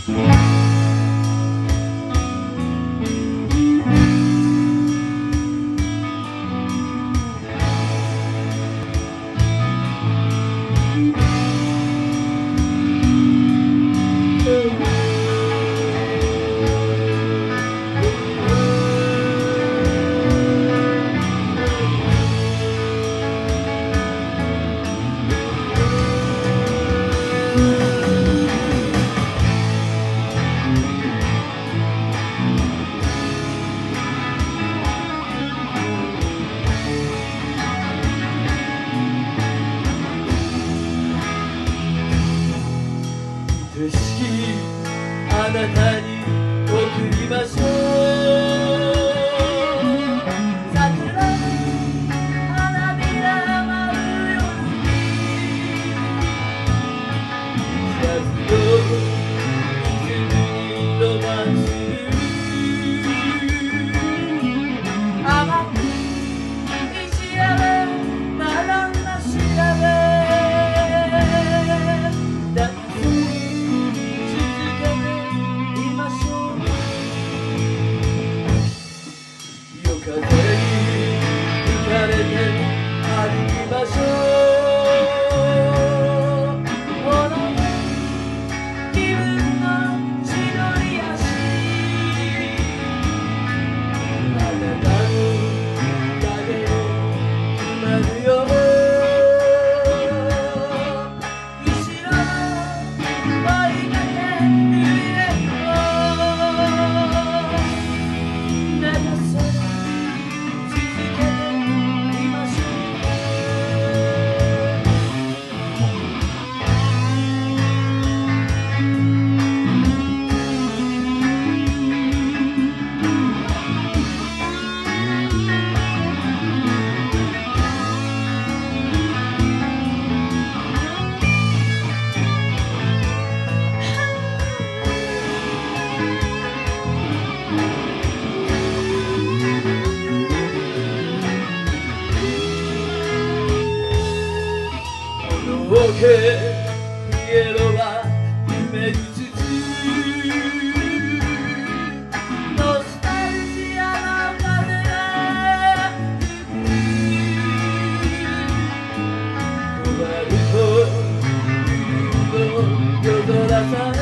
愛しきあなたに贈りましょう。桜の花びら舞う夜にジャズのリズムにロマンス甘くいじられ学んだ調べ風に吹かれて歩きましょう。ほの気分の千鳥足あなたの影を決まるよ。後ろの追いかける家を目指せピエロは夢うつつノスタルジアの風が吹く困ると夜の夜空さ